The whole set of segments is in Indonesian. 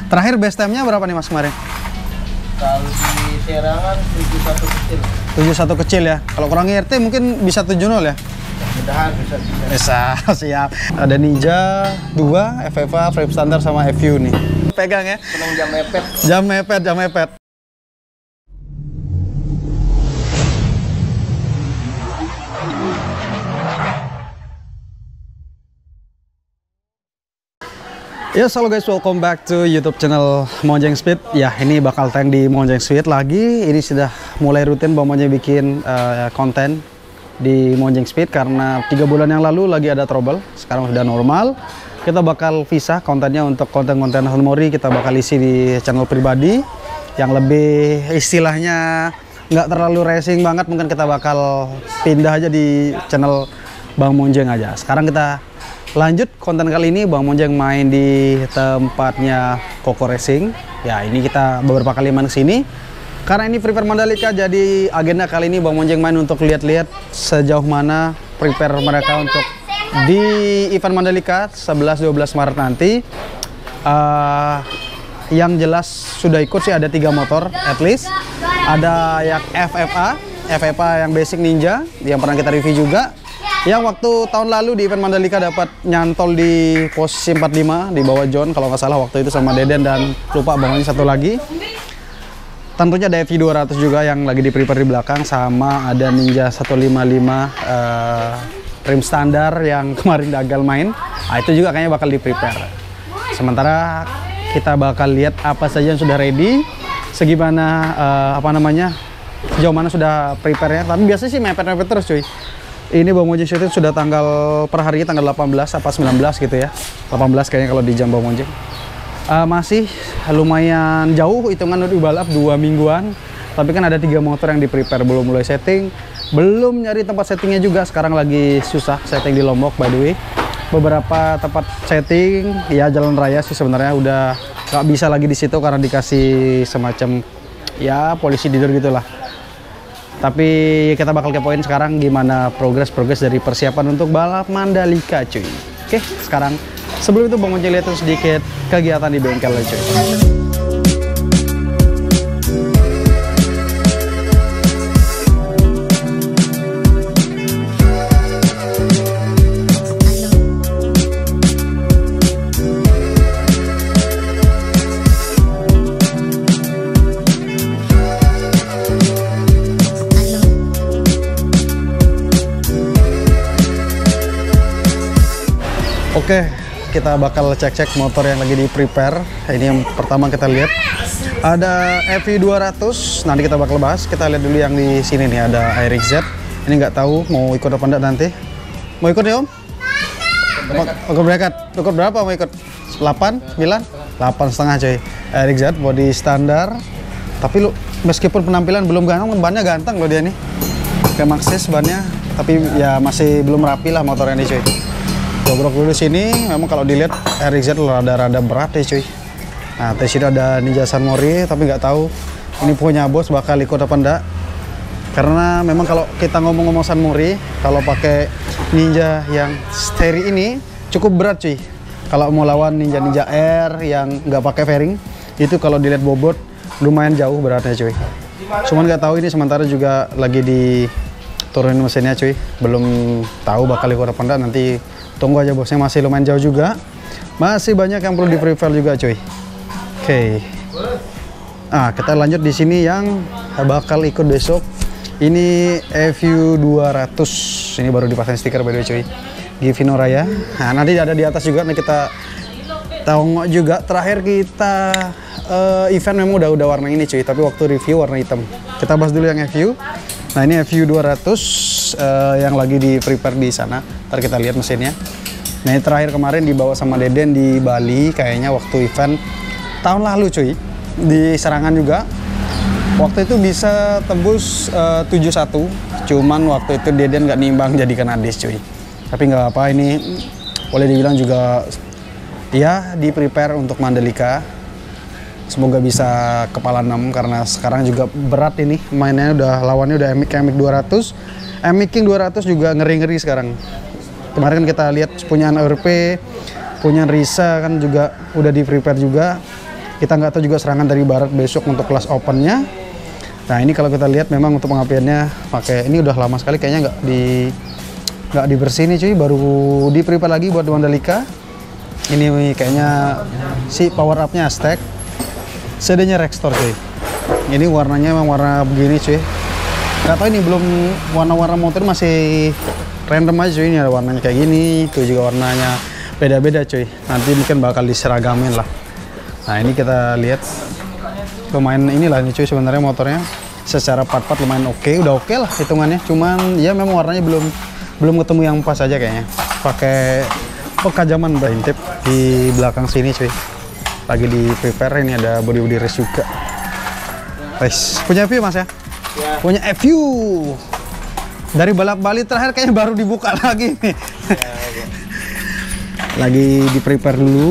Terakhir base time-nya berapa nih Mas kemarin? Kalau di Serangan 71 kecil. 71 kecil ya. Kalau kurang IRT mungkin bisa 70 ya. Mudah-mudahan bisa. Siap. Ada Ninja 2, FFA, frame standar sama FU nih. Pegang ya. Senang jam mepet. Jam mepet. Yes, halo guys, welcome back to YouTube channel Monjeng Speed. Ya, ini bakal tayang di Monjeng Speed lagi. Ini sudah mulai rutin Bang Monjeng bikin konten di Monjeng Speed karena 3 bulan yang lalu lagi ada trouble. Sekarang sudah normal. Kita bakal pisah kontennya untuk konten-konten Mori. Kita bakal isi di channel pribadi yang lebih istilahnya nggak terlalu racing banget. Mungkin kita bakal pindah aja di channel Bang Monjeng aja. Sekarang kita lanjut konten kali ini. Bang Monjeng main di tempatnya Koko Racing. Ya, ini kita beberapa kali main kesini karena ini prepare Mandalika. Jadi agenda kali ini Bang Monjeng main untuk lihat-lihat sejauh mana prepare mereka untuk di event Mandalika 11-12 Maret nanti. Yang jelas sudah ikut sih ada 3 motor at least. Ada yang FFA yang basic Ninja yang pernah kita review juga. Yang waktu tahun lalu di event Mandalika dapat nyantol di posisi 45 di bawah John kalau nggak salah waktu itu sama Deden dan lupa bawahnya satu lagi. Tentunya ada FV200 juga yang lagi di prepare di belakang, sama ada Ninja 155 rim standar yang kemarin gagal main. Nah, itu juga kayaknya bakal di prepare. Sementara kita bakal lihat apa saja yang sudah ready, segimana sejauh mana sudah prepare-nya. Tapi biasanya sih mepet-mepet terus cuy. Ini Bang Monjeng syuting sudah per hari tanggal 18 apa 19 gitu ya. 18 kayaknya kalau di jam Bang Monjeng. Masih lumayan jauh hitungan udah balap 2 mingguan. Tapi kan ada 3 motor yang di prepare, belum mulai setting, belum nyari tempat settingnya juga. Sekarang lagi susah setting di Lombok by the way. Beberapa tempat setting ya jalan raya sih sebenarnya udah nggak bisa lagi di situ karena dikasih semacam ya polisi tidur gitulah. Tapi kita bakal kepoin sekarang gimana progres dari persiapan untuk balap Mandalika cuy. Oke, sekarang sebelum itu Bang Monjeng lihat sedikit kegiatan di bengkel cuy. Oke, kita bakal cek-cek motor yang lagi di prepare. Ini yang pertama kita lihat ada FV200. Nanti kita bakal bahas. Kita lihat dulu yang di sini nih ada RXZ. Ini nggak tahu mau ikut apa enggak nanti. Mau ikut ya Om? Ikut berangkat. Ikut berapa mau ikut? 8, 9, 8,5 coy. RXZ body standar. Tapi lu meskipun penampilan belum ganteng, bannya ganteng loh dia nih. Kayak Maxxis bannya, tapi ya masih belum rapi lah motornya nih coy. Dobrok dulu sini, memang kalau dilihat RXZ rada-rada berat ya cuy. Nah, di sini ada Ninja Mori, tapi nggak tahu ini punya bos bakal ikut apa enggak. Karena memang kalau kita ngomong-ngomong Mori, kalau pakai Ninja yang steri ini cukup berat cuy. Kalau mau lawan Ninja R yang nggak pakai fairing, itu kalau dilihat bobot lumayan jauh beratnya cuy. Cuman nggak tahu ini sementara juga lagi diturunin mesinnya cuy. Belum tahu bakal ikut apa enggak, nanti tunggu aja bosnya, masih lumayan jauh juga. Masih banyak yang perlu di prepare juga cuy. Oke. Nah, kita lanjut di sini yang bakal ikut besok. Ini FU200. Ini baru dipasang stiker by the way cuy. Givino Raya. Nah, nanti ada di atas juga. Nih kita tengok juga. Terakhir kita event memang udah warna ini cuy, tapi waktu review warna hitam. Kita bahas dulu yang FU. Nah, ini FU200 yang lagi di prepare di sana. Ntar kita lihat mesinnya. Nah, ini terakhir kemarin dibawa sama Deden di Bali kayaknya waktu event tahun lalu cuy. Di Serangan juga. Waktu itu bisa tembus 71. Cuman waktu itu Deden nggak nimbang jadi kena disk cuy. Tapi nggak apa, ini boleh dibilang juga ya di prepare untuk Mandalika. Semoga bisa kepala 6 karena sekarang juga berat ini mainnya, lawannya udah MX 200. MX King 200 juga ngeri-ngeri sekarang. Kemarin kan kita lihat punya RP, punya Risa kan juga udah di prepare juga. Kita nggak tahu juga serangan dari barat besok untuk kelas opennya. Nah ini kalau kita lihat memang untuk pengapiannya pakai ini udah lama sekali kayaknya nggak dibersihin nih cuy, baru di prepare lagi buat Mandalika. Ini kayaknya si power up-nya Aztec, CD-nya Rextor cuy. Ini warnanya memang warna begini cuy. Nggak tahu ini belum warna-warna motor masih random aja cuy. Ini ada warnanya kayak gini, itu juga warnanya beda-beda cuy. Nanti mungkin bakal diseragamin lah. Nah ini kita lihat lumayan inilah nih cuy sebenarnya motornya. Secara part-part lumayan udah oke lah hitungannya. Cuman ya memang warnanya belum ketemu yang pas aja kayaknya. Pakai pekajaman intip di belakang sini cuy. Lagi di prepare, ini ada body race juga. Guys, punya view mas ya? Ya. Punya view. Dari balap Bali terakhir kayaknya baru dibuka lagi nih. Ya. Lagi di prepare dulu.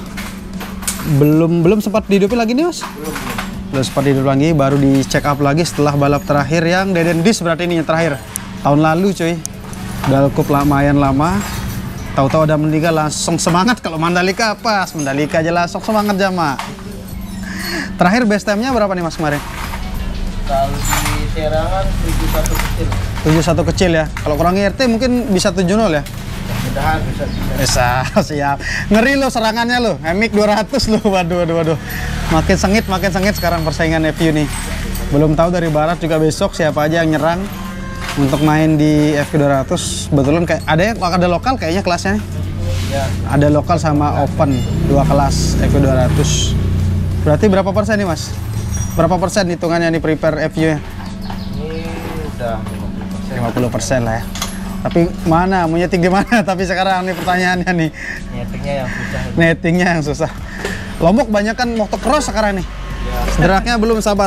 Belum sempat dihidupin lagi nih mas? Belum sempat dihidup lagi, baru di check up lagi setelah balap terakhir yang Deden Dis berarti ini yang terakhir. Tahun lalu cuy. Udah cukup lumayan lama. Tahu-tahu ada Mandalika langsung semangat. Kalau Mandalika pas, Mandalika aja langsung semangat jama. Terakhir best time-nya berapa nih mas kemarin? Kalau di Serangan 71 kecil. 71 kecil ya. Kalau kurang RT mungkin bisa 70 ya. Mudah-mudahan bisa. Siap. Ngeri lo serangannya lo. MX 200 lo. Waduh. Makin sengit sekarang persaingan FU nih. Belum tahu dari barat juga besok siapa aja yang nyerang untuk main di FQ 200. Betulan kayak ada lokal kayaknya kelasnya nih. Ya. Ada lokal sama open, 2 kelas FQ 200. Berarti berapa persen nih mas? Berapa persen hitungannya nih prepare FU-nya? Ini udah 50% lah ya. Tapi mana, maunya tinggi mana? Tapi sekarang nih pertanyaannya nih. Nettingnya yang susah. Lombok banyak kan motocross sekarang nih. Ya. Deraknya belum, sabar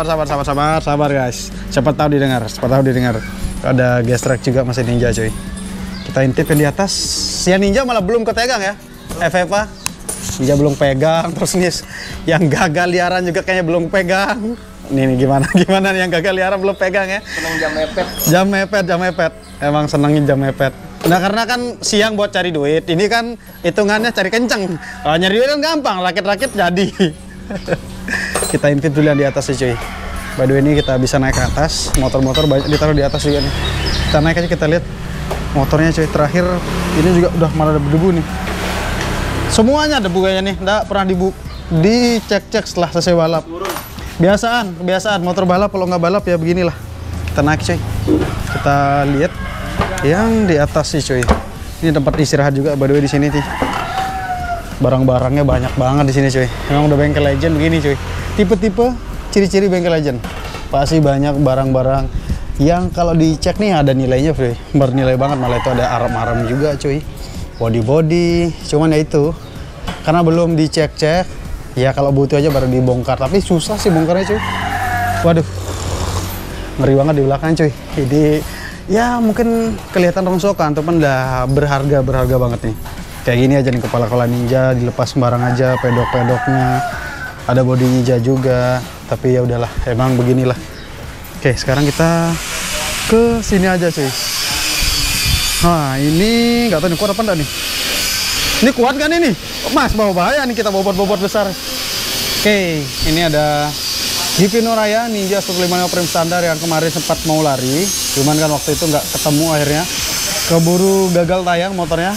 guys. Cepat tahu didengar. Ada gas track juga masih Ninja cuy. Kita intip yang di atas. Si Ninja malah belum ketegang ya. FFA. Ninja belum pegang, terus nih yang gagal liaran juga kayaknya belum pegang. Nih gimana nih yang gagal liaran belum pegang ya? Seneng jam mepet. Emang senengin jam mepet. Nah karena kan siang buat cari duit, ini kan hitungannya cari kenceng. Nyari duit kan gampang, rakit-rakit jadi. Kita intip dulu yang di atas sih cuy. By the way ini kita bisa naik ke atas, motor-motor banyak ditaruh di atas juga nih. Kita naik aja kita lihat motornya cuy. Terakhir ini juga udah malah ada debu nih. Semuanya debu kayaknya nih, nggak pernah dicek setelah selesai balap. Kebiasaan motor balap kalau nggak balap ya beginilah. Kita naik cuy. Kita lihat yang di atas sih cuy. Ini tempat istirahat juga by the way di sini sih. Barang-barangnya banyak banget di sini cuy. Emang udah bengkel legend begini cuy. Tipe-tipe ciri-ciri bengkel legend. Pasti banyak barang-barang yang kalau dicek nih ada nilainya cuy. Bernilai banget, malah itu ada arm-arm juga cuy. Body, cuman ya itu karena belum dicek-cek. Ya kalau butuh aja baru dibongkar, tapi susah sih bongkarnya cuy. Waduh, ngeri banget di belakang cuy. Jadi ya mungkin kelihatan rongsokan, teman udah berharga banget nih. Kayak gini aja nih kepala Ninja dilepas sembarang aja, pedok-pedoknya. Ada body Ninja juga, tapi ya udahlah, emang beginilah. Oke, sekarang kita ke sini aja cuy. Nah ini nggak tahu nih kuat apa enggak nih. Ini kuat kan ini? Mas bawa bahaya nih kita bobot besar. Oke, ini ada Gipino Raya Ninja 155 frame standar yang kemarin sempat mau lari. Cuman kan waktu itu nggak ketemu akhirnya. Keburu gagal tayang motornya.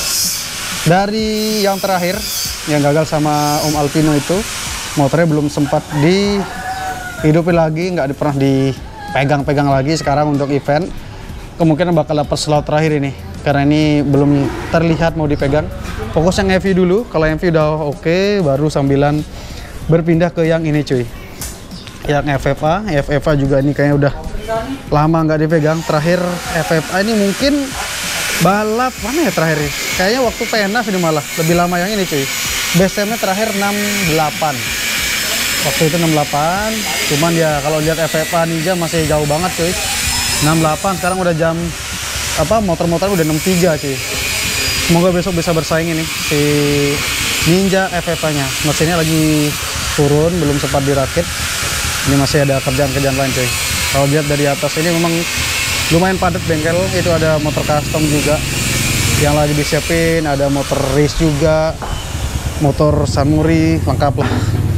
Dari yang terakhir, yang gagal sama Om Alpino itu, motornya belum sempat dihidupin lagi, nggak pernah dipegang-pegang lagi. Sekarang untuk event kemungkinan bakal dapat slot terakhir ini karena ini belum terlihat mau dipegang. Fokus yang heavy dulu, kalau heavy udah oke, baru sambilan berpindah ke yang ini cuy, yang FFA juga ini kayaknya udah lama nggak dipegang. Terakhir FFA ini mungkin balap mana ya terakhir, kayaknya waktu PNAF ini malah lebih lama yang ini cuy. Best time-nya terakhir 68 waktu itu 68, cuman ya kalau lihat FFA Ninja masih jauh banget cuy. 68 sekarang udah jam motor-motor udah 63 cuy. Semoga besok bisa bersaing ini si Ninja FFA-nya. Mesinnya lagi turun, belum sempat dirakit. Ini masih ada kerjaan-kerjaan lain cuy. Kalau lihat dari atas ini memang lumayan padat bengkel. Itu ada motor custom juga yang lagi disiapin, ada motor race juga, motor Samurai, lengkap lah.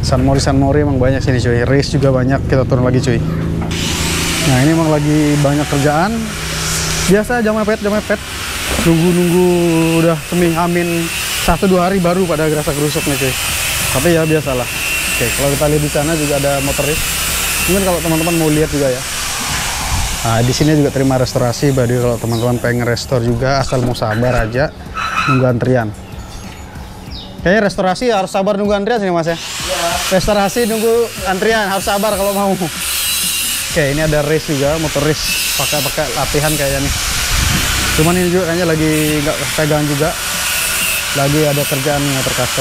San Mori emang banyak sini cuy. Race juga banyak, kita turun lagi cuy. Nah ini emang lagi banyak kerjaan. Biasa jam mepet. Nunggu udah seming amin 1-2 hari baru pada gerasa-gerusuk nih cuy. Tapi ya biasalah. Oke, kalau kita lihat di sana juga ada motor race. Mungkin kalau teman-teman mau lihat juga ya. Nah, di sini juga terima restorasi. Jadi kalau teman-teman pengen restore juga, asal mau sabar aja nunggu antrian. Kayaknya restorasi harus sabar nunggu antrian sini mas ya. Restorasi nunggu antrian harus sabar kalau mau. Oke, ini ada race juga, motor race pakai latihan kayaknya nih. Cuman ini juga kayaknya lagi nggak pegang juga. Lagi ada kerjaan motor custom.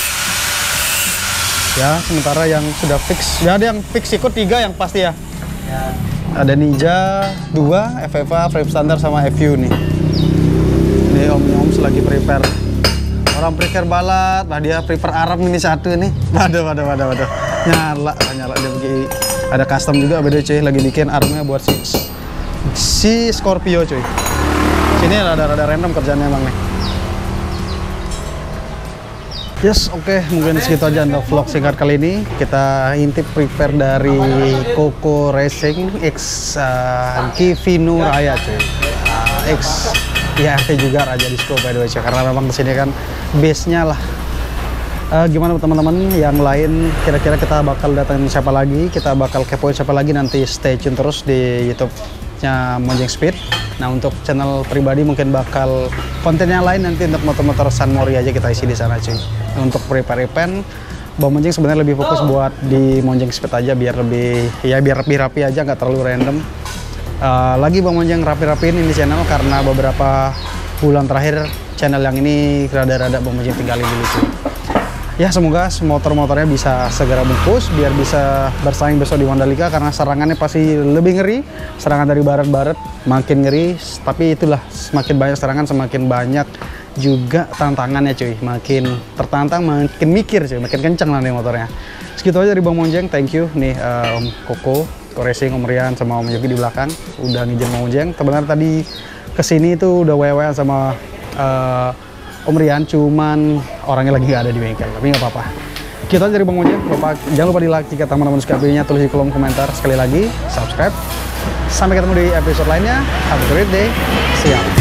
Ya, sementara yang sudah fix, ya ada yang fix ikut 3 yang pasti ya. Ada Ninja 2, FFA, frame standar sama FU nih. Ini om lagi prepare. Orang prepare balat, nah dia prepare Arab ini satu nih. Waduh. Nyala dia begini. Ada custom juga beda cuy, lagi bikin armnya buat si Scorpio cuy. Sini rada random kerjanya emang nih. Yes, oke, mungkin segitu aja untuk vlog singkat kali ini. Kita intip prepare dari Coco Racing X Kivino Raya cuy. X IRT juga Raja Disco by the way cuy. Karena memang kesini kan base-nya lah. Gimana teman-teman yang lain, kira-kira kita bakal datangin siapa lagi, kita bakal kepoin siapa lagi, nanti stay tune terus di YouTube-nya Monjeng Speed. Nah untuk channel pribadi mungkin bakal kontennya lain nanti untuk motor-motor San Mori aja kita isi di sana cuy. Untuk prepare event, Bang Monjeng sebenarnya lebih fokus buat di Monjeng Speed aja biar lebih rapi aja, nggak terlalu random. Lagi Bang Monjeng rapi-rapiin ini channel karena beberapa bulan terakhir channel yang ini rada-rada Bang Monjeng tinggalin dulu cuy. Ya semoga motor-motornya bisa segera bungkus biar bisa bersaing besok di Mandalika karena serangannya pasti lebih ngeri. Serangan dari barat-barat makin ngeri, tapi itulah semakin banyak serangan semakin banyak juga tantangannya cuy. Makin tertantang makin mikir cuy, makin kencang lah nih motornya. Segitu aja dari Bang Monjeng, thank you nih Om Coco Racing, Om Rian sama Om Yogi di belakang udah ngizin Bang Monjeng. Sebenarnya tadi kesini tuh udah wewe sama Om Rian, cuman orangnya lagi nggak ada di bengkel, tapi nggak apa-apa. Kita dari Bang Monjeng, jangan lupa di like jika teman-teman suka videonya, tulis di kolom komentar. Sekali lagi, subscribe. Sampai ketemu di episode lainnya. Have a great day. See ya.